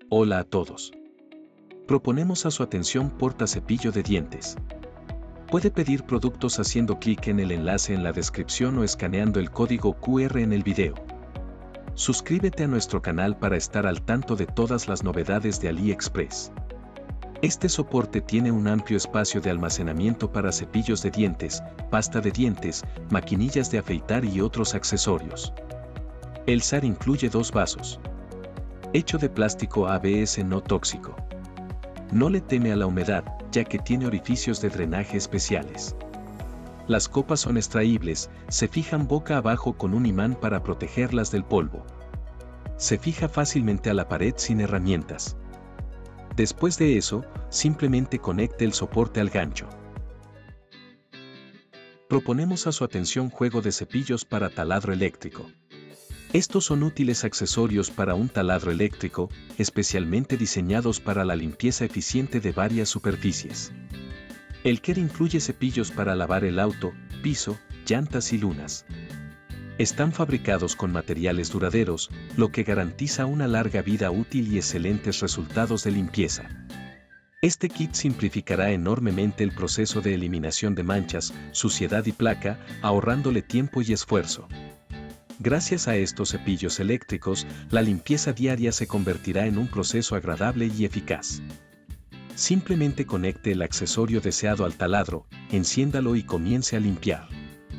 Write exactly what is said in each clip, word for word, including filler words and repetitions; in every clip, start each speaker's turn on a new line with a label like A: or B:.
A: Hola a todos. Proponemos a su atención portacepillo de dientes. Puede pedir productos haciendo clic en el enlace en la descripción o escaneando el código Q R en el video. Suscríbete a nuestro canal para estar al tanto de todas las novedades de AliExpress. Este soporte tiene un amplio espacio de almacenamiento para cepillos de dientes, pasta de dientes, maquinillas de afeitar y otros accesorios. El S A R incluye dos vasos. Hecho de plástico A B S no tóxico. No le teme a la humedad, ya que tiene orificios de drenaje especiales. Las copas son extraíbles, se fijan boca abajo con un imán para protegerlas del polvo. Se fija fácilmente a la pared sin herramientas. Después de eso, simplemente conecte el soporte al gancho. Proponemos a su atención juego de cepillos para taladro eléctrico. Estos son útiles accesorios para un taladro eléctrico, especialmente diseñados para la limpieza eficiente de varias superficies. El kit incluye cepillos para lavar el auto, piso, llantas y lunas. Están fabricados con materiales duraderos, lo que garantiza una larga vida útil y excelentes resultados de limpieza. Este kit simplificará enormemente el proceso de eliminación de manchas, suciedad y placa, ahorrándole tiempo y esfuerzo. Gracias a estos cepillos eléctricos, la limpieza diaria se convertirá en un proceso agradable y eficaz. Simplemente conecte el accesorio deseado al taladro, enciéndalo y comience a limpiar.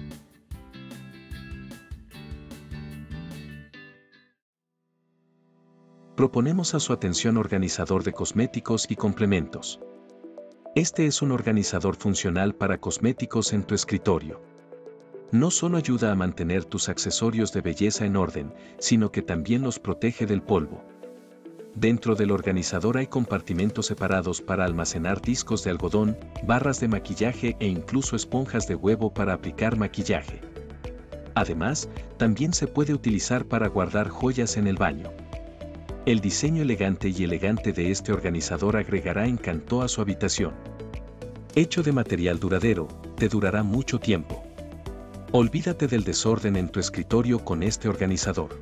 A: Proponemos a su atención organizador de cosméticos y complementos. Este es un organizador funcional para cosméticos en tu escritorio. No solo ayuda a mantener tus accesorios de belleza en orden, sino que también los protege del polvo. Dentro del organizador hay compartimentos separados para almacenar discos de algodón, barras de maquillaje e incluso esponjas de huevo para aplicar maquillaje. Además, también se puede utilizar para guardar joyas en el baño. El diseño elegante y elegante de este organizador agregará encanto a su habitación. Hecho de material duradero, te durará mucho tiempo. Olvídate del desorden en tu escritorio con este organizador.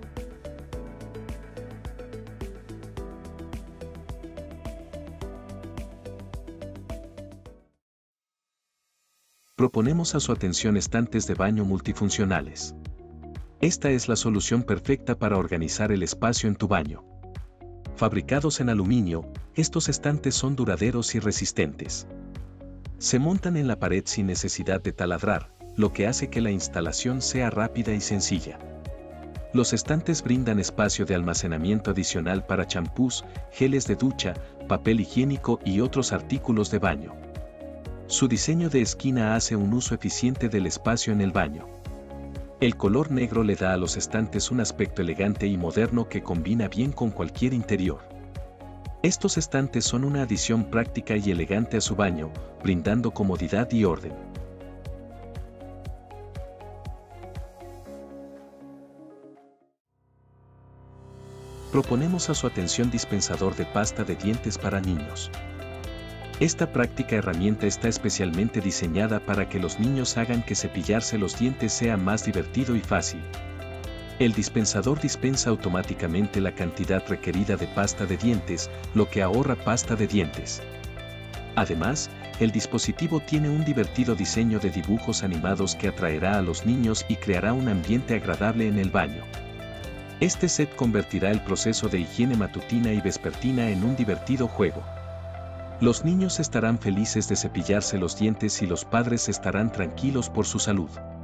A: Proponemos a su atención estantes de baño multifuncionales. Esta es la solución perfecta para organizar el espacio en tu baño. Fabricados en aluminio, estos estantes son duraderos y resistentes. Se montan en la pared sin necesidad de taladrar, lo que hace que la instalación sea rápida y sencilla. Los estantes brindan espacio de almacenamiento adicional para champús, geles de ducha, papel higiénico y otros artículos de baño. Su diseño de esquina hace un uso eficiente del espacio en el baño. El color negro le da a los estantes un aspecto elegante y moderno que combina bien con cualquier interior. Estos estantes son una adición práctica y elegante a su baño, brindando comodidad y orden. Proponemos a su atención dispensador de pasta de dientes para niños. Esta práctica herramienta está especialmente diseñada para que los niños hagan que cepillarse los dientes sea más divertido y fácil. El dispensador dispensa automáticamente la cantidad requerida de pasta de dientes, lo que ahorra pasta de dientes. Además, el dispositivo tiene un divertido diseño de dibujos animados que atraerá a los niños y creará un ambiente agradable en el baño. Este set convertirá el proceso de higiene matutina y vespertina en un divertido juego. Los niños estarán felices de cepillarse los dientes y los padres estarán tranquilos por su salud.